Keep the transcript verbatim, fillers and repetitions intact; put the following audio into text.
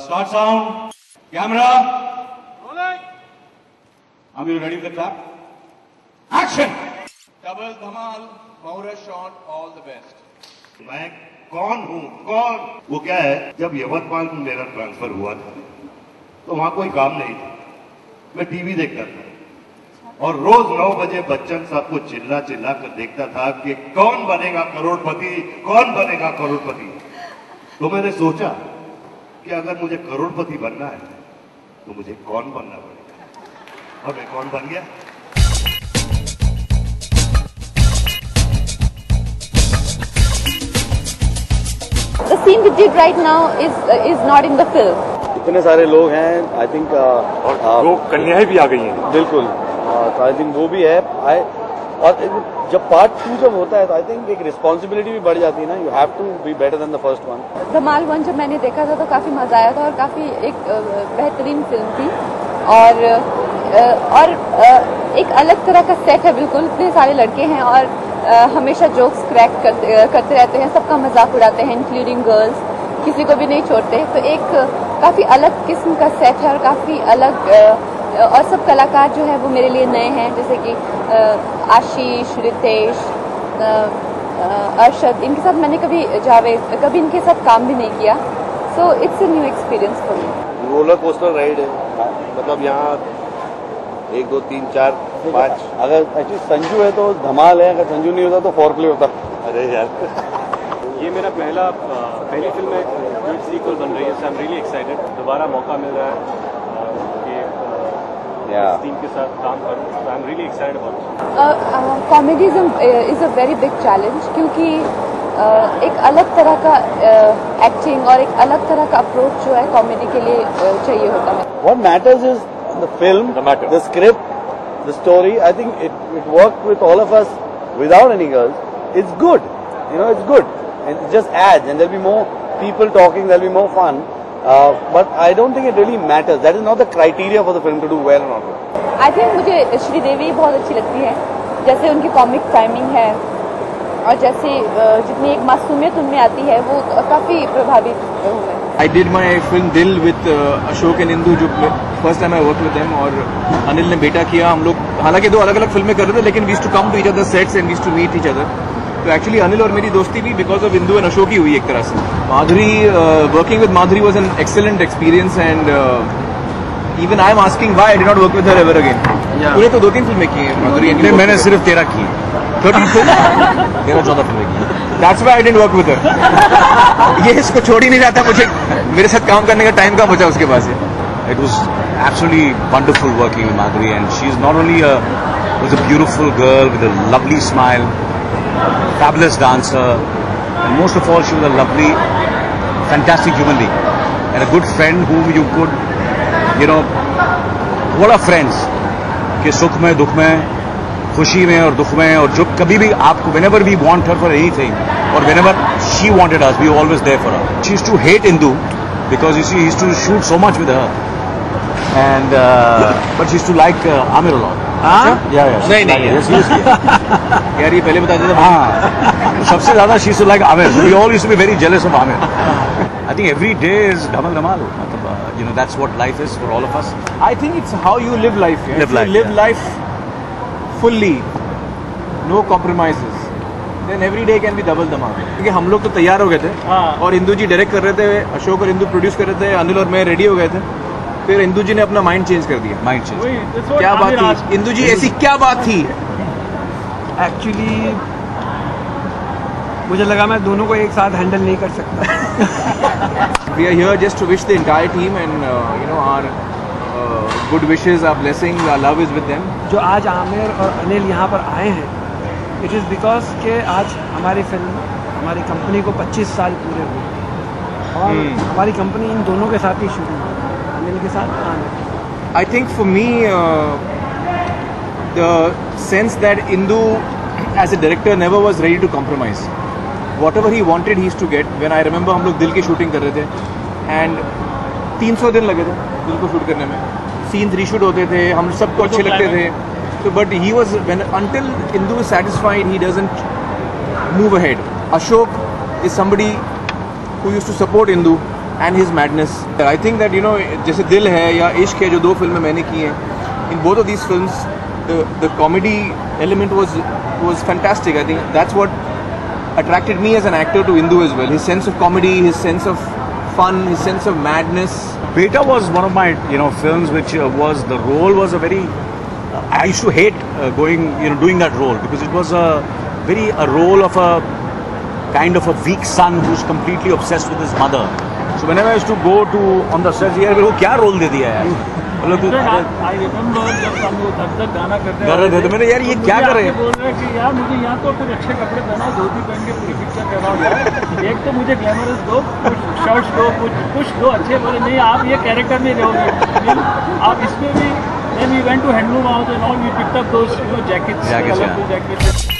start sound. Camera. Rolling. Are you ready for the clap? Action. Double Dhamaal, Mahurat shot, all the best. मैं कौन हूँ कौन? वो क्या है, जब यवतमाल में मेरा ट्रांसफर हुआ था तो वहाँ कोई काम नहीं था, मैं टीवी देखता था और रोज नौ बजे बच्चन साहब को चिल्ला चिल्ला कर देखता था कि कौन बनेगा करोड़पति, कौन बनेगा करोड़पति। तो मैंने सोचा कि अगर मुझे करोड़पति बनना है तो मुझे कौन बनना पड़ेगा, और मैं कौन बन गया। The scene we did right now is uh, is not in the film. इतने सारे लोग हैं, आई थिंक और दो कन्याएं भी आ गई हैं। बिल्कुल, तो आई थिंक वो भी है। आई और जब पार्ट टू जब होता है तो आई थिंक एक रिस्पॉन्सिबिलिटी भी बढ़ जाती है ना, you have to be better than the first one. Dhamaal one जब मैंने देखा था तो काफी मजा आया था और काफी एक बेहतरीन फिल्म थी और और एक अलग तरह का सेट है, बिल्कुल इतने सारे लड़के हैं और हमेशा जोक्स क्रैक करते करते रहते हैं, सबका मजाक उड़ाते हैं इंक्लूडिंग गर्ल्स, किसी को भी नहीं छोड़ते। तो एक काफी अलग किस्म का सेट है और काफी अलग और सब कलाकार जो है वो मेरे लिए नए हैं, जैसे कि आशीष, रितेश, अरशद, इनके साथ मैंने कभी जावेद कभी इनके साथ काम भी नहीं किया। So it's a new experience for me. Roller coaster ride है, मतलब यहाँ एक दो तीन चार पाँच, अगर एक्चुअली संजू है तो धमाल है, अगर संजू नहीं होता तो फोर प्ले होता। अरे यार ये मेरा पहला पहली फिल्म है जो सीक्वल बन रही है, so I am really excited. दोबारा मौका मिल रहा है कि इस टीम के साथ काम करूं, so I am really excited about it. Comedy is a very big challenge, क्योंकि uh, एक अलग तरह का एक्टिंग uh, और एक अलग तरह का अप्रोच जो है कॉमेडी के लिए uh, चाहिए होता है। What matters is the film, the script, the story. I think it it work with all of us without any girls. It's good, you know, it's good. It just adds, and there'll be more people talking, there'll be more fun. Uh, but I don't think it really matters. That is not the criteria for the film to do well or not well. I think मुझे श्रीदेवी बहुत अच्छी लगती है, जैसे उनकी comic timing है और जैसे जितनी एक मासूमियत उनमें आती है वो काफी प्रभावित हुए। I did my film Dil with uh, Ashok and Indra, जो first time I worked with them, और अनिल ने बेटा किया। हम लोग हालांकि दो अलग अलग फिल्में कर रहे थे, लेकिन we used to come to each other sets and we used to meet each other. तो एक्चुअली अनिल और मेरी दोस्ती भी because of Indu and Ashok ही हुई एक तरह से। Madhuri, working with Madhuri was an excellent experience and even I am asking why I did not work with her ever again. पूरे तो दो तीन फिल्में की हैं माधुरी, ने मैंने सिर्फ तेरह की, थर्टी टू तेरह चौदह फिल्में की। That's why I didn't work with her. ये इसको छोड़ ही नहीं रहा था, मुझे मेरे साथ काम करने का टाइम कहाँ बचा उसके पास। It was absolutely wonderful working with Madhuri and she is not only a was a beautiful girl with a lovely smile, fabulous dancer, and most of all she was a lovely, fantastic human being and a good friend whom you could, you know, what are friends कि सुख में, दुख में, खुशी में और दुख में, और जो कभी भी आपको whenever we want her for anything or whenever she wanted us, we were always there for her. She used to hate Indu because you see he used to shoot so much with her and uh, but she used to like uh, Aamir a lot. हाँ? या या नहीं नहीं यार ये पहले बता देते। हाँ, सबसे ज्यादा she used to like Aamir. We all used to be very jealous of Aamir. I think every day is Double Dhamaal. You know, that's what life is for all of us. I think it's how you live life. Yeah? Live life. You live yeah. life fully, no compromises. Then every day can be double Dhamaal. क्योंकि हम लोग तो तैयार हो गए थे और इंदू जी direct कर रहे थे, अशोक और इंदू प्रोड्यूस कर रहे थे, अनिल और मैं रेडी हो गए थे। फिर इंदू जी ने अपना माइंड चेंज कर दिया। माइंड चेंज क्या बात थी इंदू जी, ऐसी क्या बात थी? एक्चुअली मुझे लगा मैं दोनों को एक साथ हैंडल नहीं कर सकता। We are here just to wish the entire team and uh, you know our uh, good wishes, our blessings, our love is with them. जो आज आमिर और अनिल यहाँ पर आए हैं, इट इज़ बिकॉज के आज हमारी फिल्म, हमारी कंपनी को पच्चीस साल पूरे हुए और hmm. हमारी कंपनी इन दोनों के साथ ही शुरू हुई, अनिल के साथ Aamir. I think for me uh, the sense that Indu as a director never was ready to compromise. Whatever he wanted he used to get. When I remember हम लोग दिल की शूटिंग कर रहे थे and तीन सौ दिन लगे थे दिल को शूट करने में, सीन्स रीशूट होते थे, हम सबको अच्छे लगते थे। So but he was when until Indu is satisfied he doesn't move ahead. Ashok is somebody who used to support Indu and his madness. I think that you know, जैसे दिल है या इश्क है जो दो फिल्में मैंने की हैं, in both of these films, the the comedy element was was fantastic. I think that's what attracted me as an actor to Indu as well. His sense of comedy, his sense of fun, his sense of madness. Beta was one of my you know films which uh, was the role was a very uh, I used to hate uh, going you know doing that role because it was a very a role of a kind of a weak son who's completely obsessed with his mother. So whenever I used to go to on the set, यार वो क्या role दे दिया यार? मतलब तू I remember जब हम लोग धक धक गाना करते कर रहे थे तो मैंने यार ये क्या कर रहे हैं? बोल रहे कि यार मुझे यहाँ तो कुछ अच्छे कपड़े पहनाओ, धोती पहन के पूरी पिक्चर करवाओ यार। एक तो मुझे ग्लैमरस दो, कुछ शर्ट्स दो, कुछ कुछ दो अच्छे। बोले नहीं आप ये कैरेक्टर में रहोगे, आप इसमें भी। Then we went to Handloom House and all, we picked up those you know jackets, Jackets, yeah. jackets.